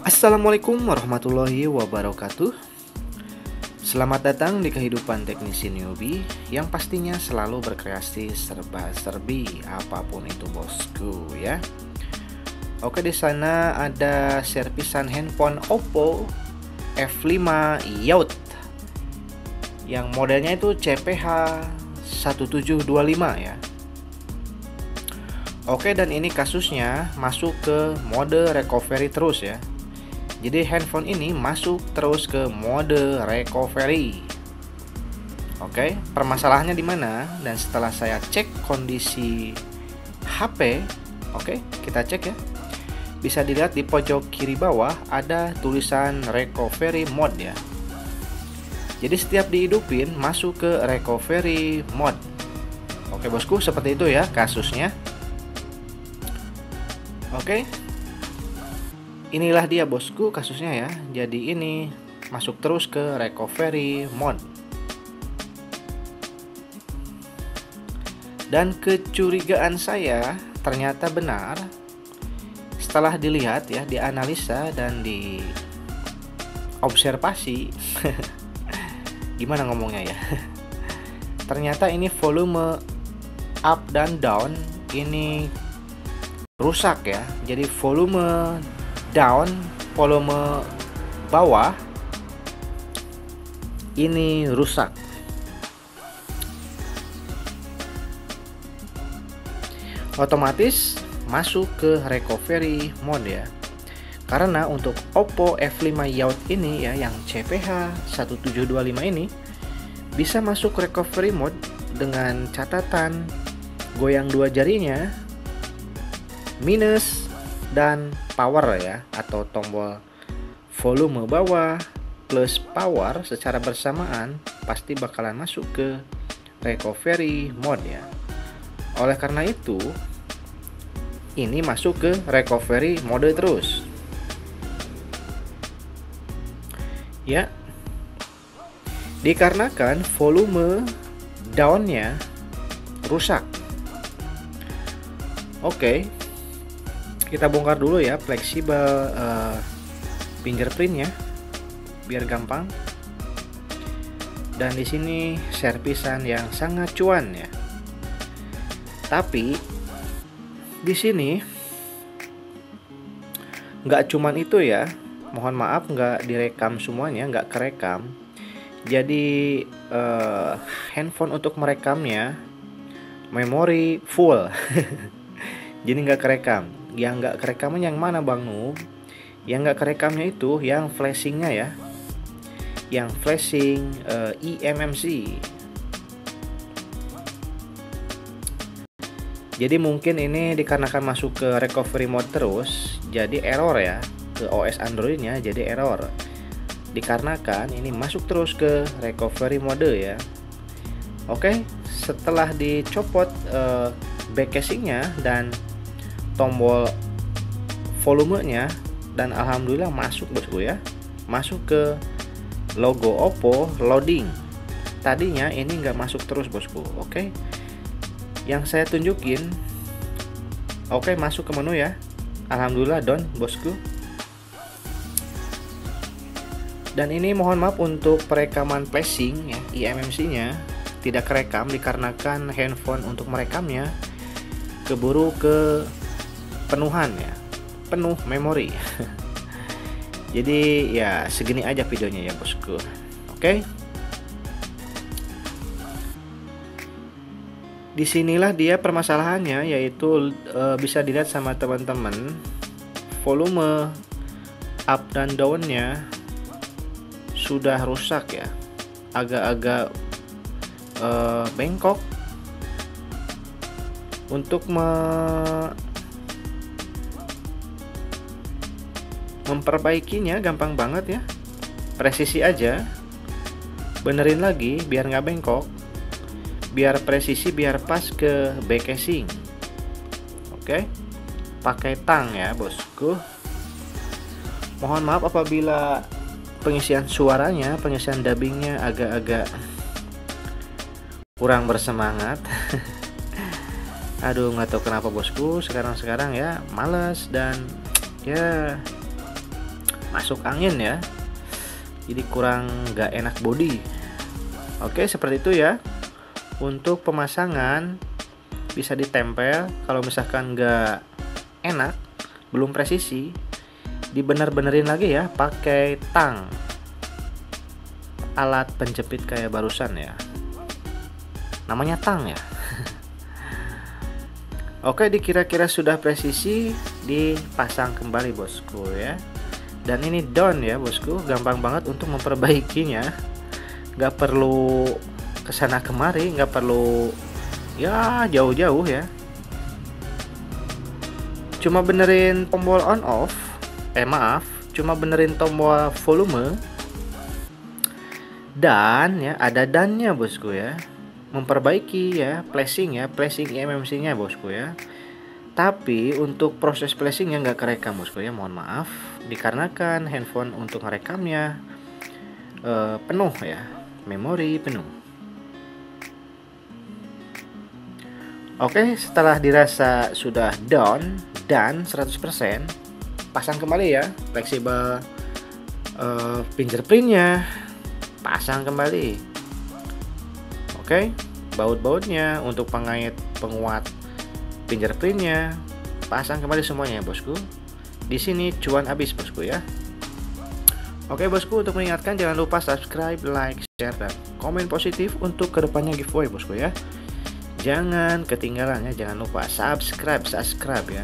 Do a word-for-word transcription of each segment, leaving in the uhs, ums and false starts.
Assalamualaikum warahmatullahi wabarakatuh. Selamat datang di kehidupan teknisi newbie yang pastinya selalu berkreasi serba-serbi apapun itu bosku ya. Oke, di sana ada servisan handphone Oppo F lima Youth yang modelnya itu C P H satu tujuh dua lima ya. Oke, dan ini kasusnya masuk ke mode recovery terus ya. Jadi handphone ini masuk terus ke mode recovery. Oke, permasalahannya di mana? Dan setelah saya cek kondisi H P, oke, kita cek ya. Bisa dilihat di pojok kiri bawah ada tulisan recovery mode ya. Jadi setiap dihidupin masuk ke recovery mode. Oke bosku, seperti itu ya kasusnya. Oke. Inilah dia bosku kasusnya ya. Jadi ini masuk terus ke recovery mode. Dan kecurigaan saya ternyata benar. Setelah dilihat ya, dianalisa dan diobservasi. Gimana ngomongnya ya? Ternyata ini volume up dan down ini rusak ya. Jadi volume down, volume bawah ini rusak. Otomatis masuk ke recovery mode ya. Karena untuk Oppo F lima Youth ini ya, yang C P H satu tujuh dua lima ini bisa masuk recovery mode dengan catatan goyang dua jarinya minus dan power ya, atau tombol volume bawah plus power secara bersamaan pasti bakalan masuk ke recovery mode ya. Oleh karena itu ini masuk ke recovery mode terus ya, dikarenakan volume downnya rusak. Oke, kita bongkar dulu ya fleksibel uh, fingerprintnya biar gampang. Dan di sini servisan yang sangat cuan ya. Tapi di sini nggak cuman itu ya. Mohon maaf nggak direkam semuanya, nggak kerekam. Jadi uh, handphone untuk merekamnya memori full. Jadi nggak kerekam. Yang nggak kerekamnya yang mana Bang Noob? Yang nggak kerekamnya itu yang flashingnya ya, yang flashing uh, E M M C. Jadi mungkin ini dikarenakan masuk ke recovery mode terus, jadi error ya ke O S Androidnya, jadi error. Dikarenakan ini masuk terus ke recovery mode ya. Oke, setelah dicopot uh, back casingnya dan tombol volumenya, dan alhamdulillah masuk bosku ya, masuk ke logo Oppo loading. Tadinya ini nggak masuk terus bosku. Oke, yang saya tunjukin, oke masuk ke menu ya, alhamdulillah done bosku. Dan ini mohon maaf untuk perekaman flashing ya, E M M C nya tidak kerekam dikarenakan handphone untuk merekamnya keburu ke penuhan ya, penuh memori. Jadi ya segini aja videonya ya bosku. Oke, disinilah dia permasalahannya, yaitu e, bisa dilihat sama teman-teman, volume up dan downnya sudah rusak ya, agak-agak e, bengkok. Untuk me memperbaikinya gampang banget ya, presisi aja, benerin lagi biar nggak bengkok, biar presisi, biar pas ke back casing. Oke, pakai tang ya bosku. Mohon maaf apabila pengisian suaranya, pengisian dubbingnya agak-agak kurang bersemangat. Aduh, nggak tahu kenapa bosku, sekarang-sekarang ya males dan ya masuk angin ya, jadi kurang nggak enak body. Oke, seperti itu ya. Untuk pemasangan bisa ditempel. Kalau misalkan nggak enak, belum presisi, dibener-benerin lagi ya pakai tang, alat penjepit kayak barusan ya, namanya tang ya. Oke, dikira-kira sudah presisi, dipasang kembali bosku ya. Dan ini down ya bosku, gampang banget untuk memperbaikinya, nggak perlu kesana kemari, nggak perlu ya jauh-jauh ya. Cuma benerin tombol on off, eh maaf, cuma benerin tombol volume, dan ya ada dannya bosku ya, memperbaiki ya flashing ya, flashing E M M C nya bosku ya. Tapi untuk proses flashingnya nggak kerekam bosku ya, mohon maaf, dikarenakan handphone untuk merekamnya eh, penuh ya, memori penuh. Oke, setelah dirasa sudah down dan seratus persen, pasang kembali ya fleksibel uh, fingerprintnya, pasang kembali. Oke, baut-bautnya untuk pengait penguat fingerprintnya, pasang kembali semuanya bosku. Di sini cuan habis bosku ya. Oke bosku, untuk mengingatkan jangan lupa subscribe, like, share, dan komen positif untuk kedepannya giveaway bosku ya. Jangan ketinggalan ya, jangan lupa subscribe, subscribe ya.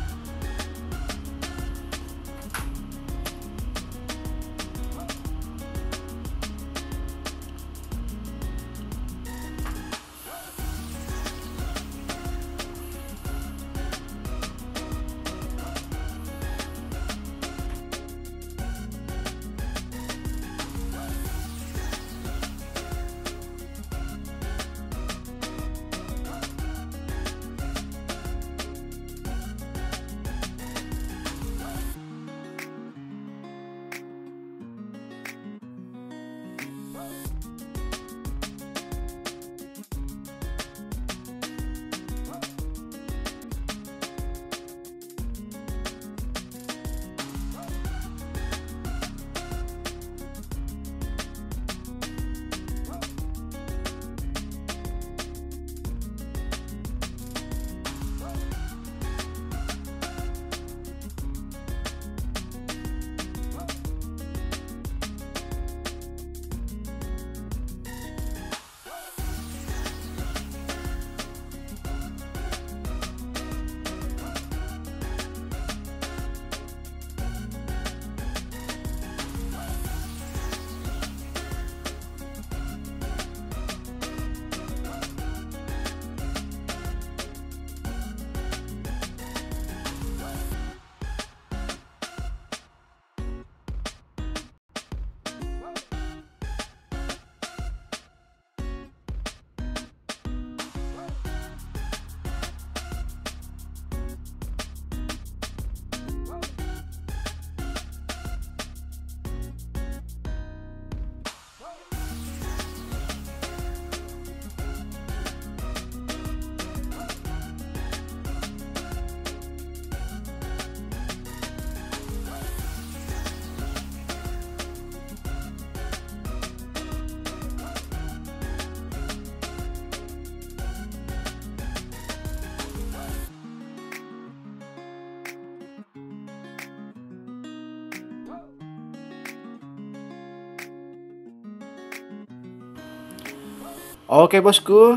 Oke bosku,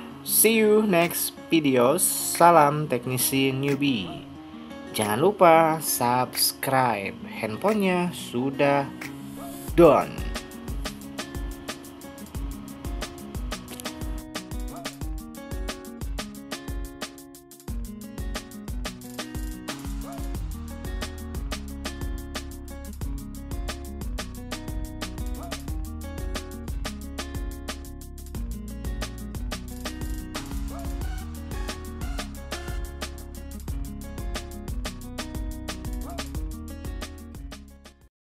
see you next video. Salam teknisi newbie. Jangan lupa subscribe, handphonenya sudah done.